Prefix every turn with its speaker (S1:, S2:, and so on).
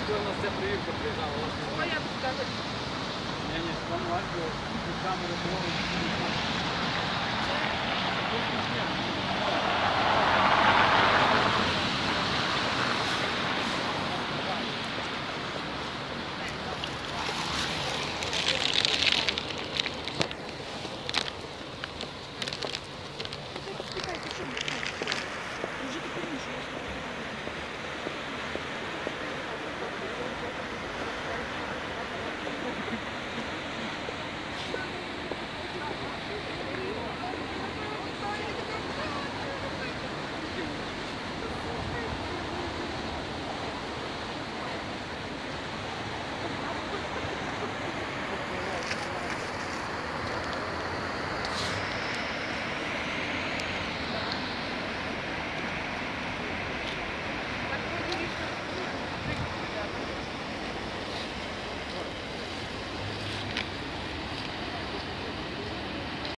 S1: коли у нас ця перевірка приїжджала, у вас не знаю.
S2: Я б сказала.
S1: Ні, там варто під камеру було.